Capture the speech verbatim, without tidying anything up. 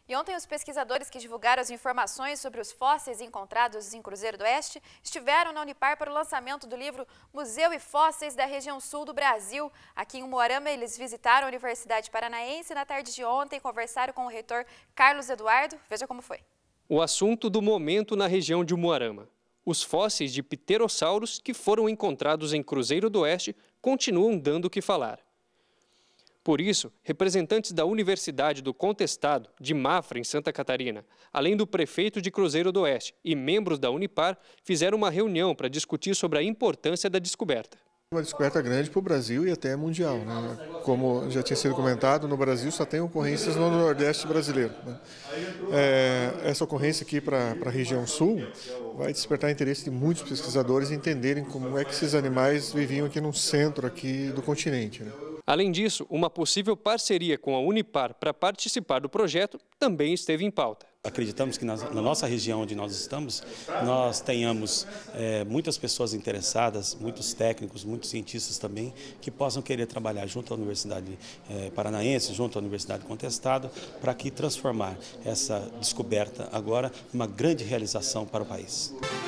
E ontem os pesquisadores que divulgaram as informações sobre os fósseis encontrados em Cruzeiro do Oeste estiveram na Unipar para o lançamento do livro Museu e Fósseis da Região Sul do Brasil. Aqui em Umuarama, eles visitaram a Universidade Paranaense na tarde de ontem, conversaram com o reitor Carlos Eduardo. Veja como foi. O assunto do momento na região de Umuarama. Os fósseis de pterossauros que foram encontrados em Cruzeiro do Oeste continuam dando o que falar. Por isso, representantes da Universidade do Contestado, de Mafra, em Santa Catarina, além do prefeito de Cruzeiro do Oeste e membros da Unipar, fizeram uma reunião para discutir sobre a importância da descoberta. Uma descoberta grande para o Brasil e até mundial, né? Como já tinha sido comentado, no Brasil só tem ocorrências no Nordeste brasileiro, né? É, essa ocorrência aqui para a região sul vai despertar interesse de muitos pesquisadores em entenderem como é que esses animais viviam aqui no centro aqui do continente, né? Além disso, uma possível parceria com a Unipar para participar do projeto também esteve em pauta. Acreditamos que na nossa região onde nós estamos, nós tenhamos é, muitas pessoas interessadas, muitos técnicos, muitos cientistas também, que possam querer trabalhar junto à Universidade é, Paranaense, junto à Universidade do Contestado, para que transformar essa descoberta agora numa grande realização para o país.